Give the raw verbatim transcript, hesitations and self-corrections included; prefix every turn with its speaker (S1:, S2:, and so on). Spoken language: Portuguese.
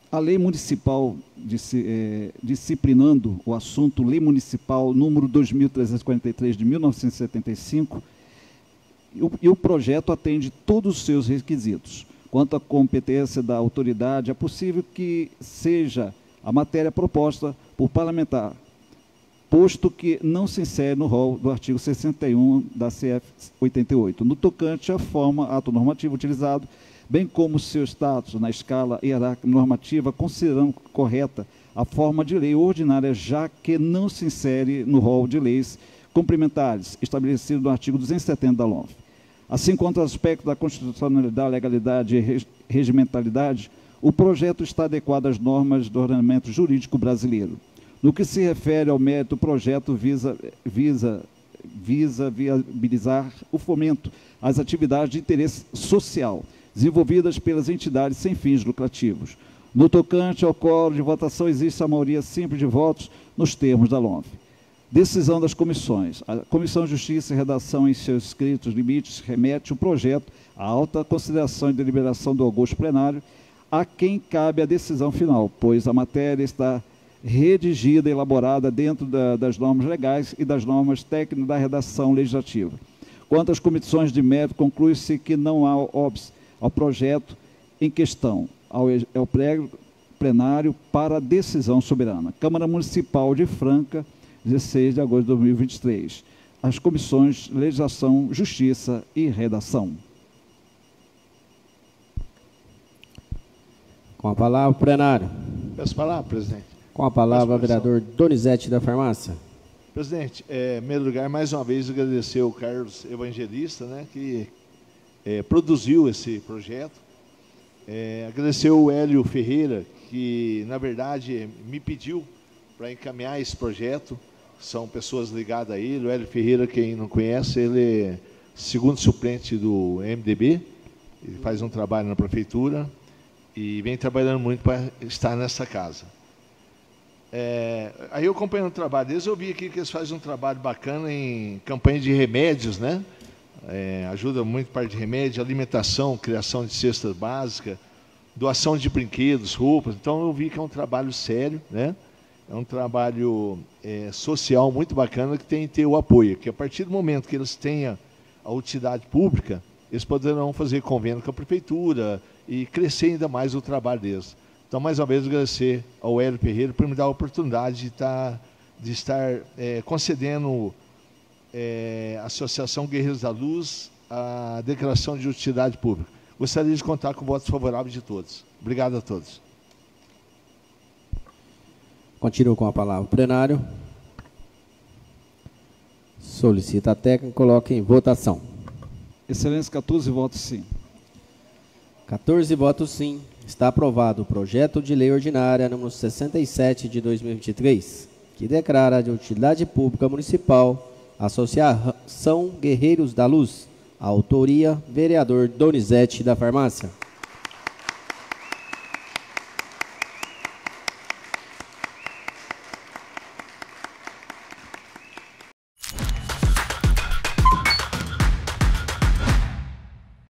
S1: A lei municipal, é, disciplinando o assunto, lei municipal número dois mil trezentos e quarenta e três de mil novecentos e setenta e cinco, e o, e o projeto atende todos os seus requisitos. Quanto à competência da autoridade, é possível que seja a matéria proposta por parlamentar, posto que não se insere no rol do artigo sessenta e um da C F oitenta e oito, no tocante à forma ato normativo utilizado, bem como seu status na escala hierárquica normativa, considerando correta a forma de lei ordinária, já que não se insere no rol de leis complementares, estabelecido no artigo duzentos e setenta da LONF. Assim, quanto ao aspecto da constitucionalidade, legalidade e regimentalidade, o projeto está adequado às normas do ordenamento jurídico brasileiro. No que se refere ao mérito, o projeto visa, visa, visa viabilizar o fomento às atividades de interesse social, desenvolvidas pelas entidades sem fins lucrativos. No tocante ao quórum de votação, existe a maioria simples de votos nos termos da LONF. Decisão das comissões. A Comissão de Justiça e Redação, em seus escritos limites, remete o projeto à alta consideração e deliberação do augusto plenário, a quem cabe a decisão final, pois a matéria está redigida e elaborada dentro da, das normas legais e das normas técnicas da redação legislativa. Quanto às comissões de mérito, conclui-se que não há óbice ao projeto em questão, ao, ao prego plenário para decisão soberana. Câmara Municipal de Franca, dezesseis de agosto de dois mil e vinte e três. As comissões Legislação, Justiça e Redação.
S2: Com a palavra, o plenário.
S3: Peço palavra, presidente.
S2: Com a palavra, o vereador Donizete da Farmácia.
S3: Presidente, é, em primeiro lugar, mais uma vez, agradecer ao Carlos Evangelista, né, que é, produziu esse projeto. É, agradecer ao Hélio Ferreira, que, na verdade, me pediu para encaminhar esse projeto. São pessoas ligadas a ele. O Hélio Ferreira, quem não conhece, ele é segundo suplente do M D B, ele faz um trabalho na prefeitura e vem trabalhando muito para estar nessa casa. É, aí eu acompanhando o trabalho deles, eu vi aqui que eles fazem um trabalho bacana em campanha de remédios, né? É, ajuda muito parte de remédio, alimentação, criação de cestas básicas, doação de brinquedos, roupas. Então eu vi que é um trabalho sério, né? É um trabalho é, social muito bacana que tem que ter o apoio, que a partir do momento que eles tenham a utilidade pública, eles poderão fazer convênio com a prefeitura e crescer ainda mais o trabalho deles. Então, mais uma vez, agradecer ao Hélio Ferreira por me dar a oportunidade de estar, de estar é, concedendo é, à Associação Guerreiros da Luz a declaração de utilidade pública. Gostaria de contar com votos favoráveis de todos. Obrigado a todos.
S2: Continuo com a palavra o plenário. Solicita a técnica, coloque em votação.
S1: Excelência, quatorze votos sim.
S2: quatorze votos sim. Está aprovado o projeto de lei ordinária número sessenta e sete de dois mil e vinte e três, que declara de utilidade pública municipal a Associação Guerreiros da Luz. A autoria, vereador Donizete da Farmácia.